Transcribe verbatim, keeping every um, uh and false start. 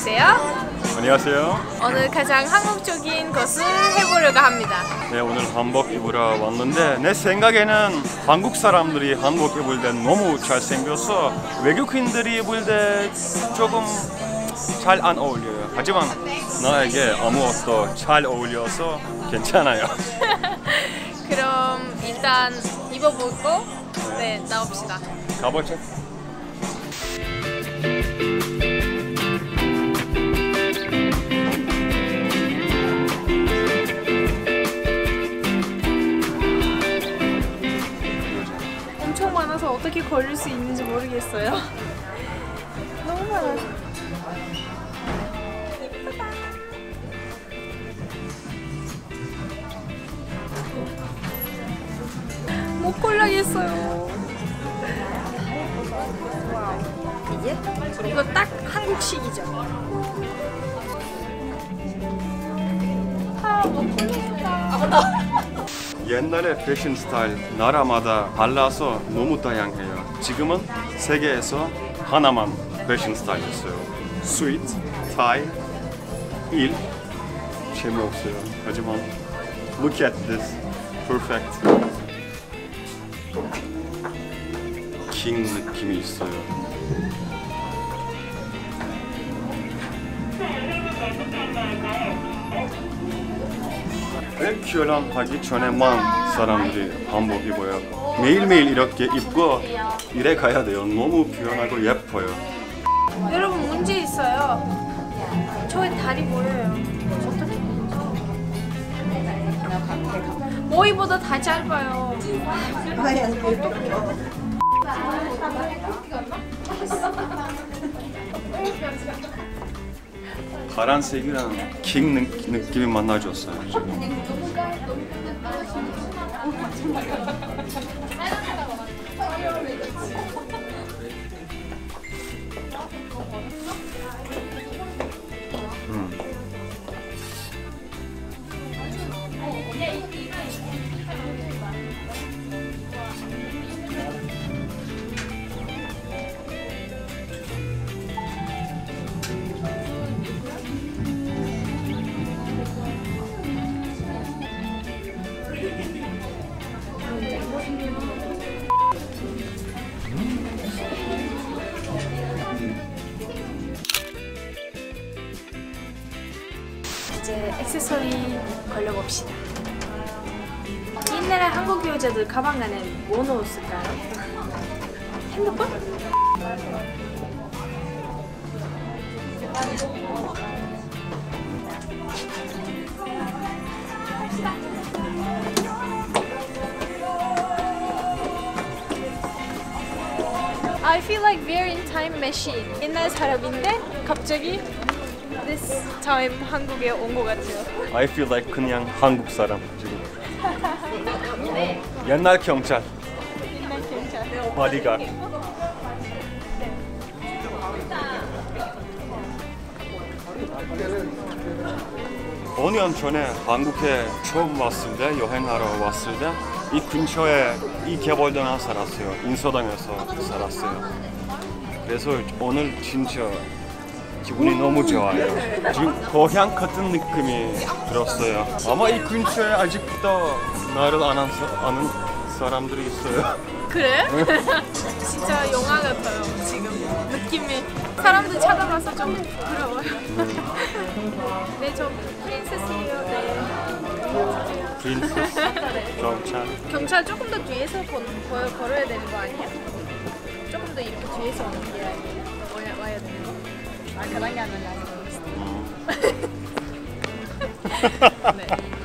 안녕하세요. 안녕하세요. 오늘 가장 한국적인 것을 해보려고 합니다. 네, 오늘 한복 입으러 왔는데 내 생각에는 한국 사람들이 한복 입을 때 너무 잘생겨서 외국인들이 입을 때 조금 잘 안 어울려요. 하지만 나에게 아무것도 잘 어울려서 괜찮아요. 그럼 일단 입어보고 네, 나옵시다. 가보죠. 엄청 많아서 어떻게 걸릴 수 있는지 모르겠어요. 너무 많아서. 못 골라겠어요. 이게? 이거 딱 한국식이죠. 아, 못 골라겠다. 아, 맞다. 옛날에 패션 스타일 나라마다 달라서 너무 다양해요. 지금은 세계에서 하나만 패션 스타일이었어요. 스위트, 타이, 일 재미없어요. 하지만 look at this, perfect. 킹 느낌이 있어요. 왜 결혼하기 전에만 사람들이 한복 입어요? 매일매일 이렇게 입고 일에 가야 돼요. 너무 편하고 예뻐요. 여러분 문제 있어요. 저의 다리 보여요. 어떻게? 머리보다 다 짧아요. 파란색이랑 킹 느낌이 만나줬어요. 지금. 음. 이제 액세서리 걸려봅시다. 옛날에 한국 여자들 가방 안에 뭐 넣었을까요? 핸드폰? I feel like we're in time machine. 옛날 사람인데 갑자기 this time 한국에 온 것 같아요. I feel like 그냥 한국 사람 지금. 옛날 경찰. 옛날 경찰. 바디가드. 오 년 전에 한국에 처음 왔을 때 여행하러 왔을 때 이 근처에 이 개발당에 살았어요. 인서당에서 살았어요. 그래서 오늘 진짜 기분이 너무 좋아요. 지금 고향 같은 느낌이 들었어요. 아마 이 근처에 아직도 나를 아는, 아는 사람들이 있어요. 그래? 진짜 영화 같아요. 지금 느낌이 사람들 찾아봐서 좀 부끄러워요. 네, 저 프린세스예요. 네. 프린세스, 경찰. 경찰 조금 더 뒤에서 건, 걸, 걸어야 되는 거 아니야? 조금 더 이렇게 뒤에서 오는 게 아니에요? 와야, 와야 되는 거? 아, 그런 게 아니라. 네.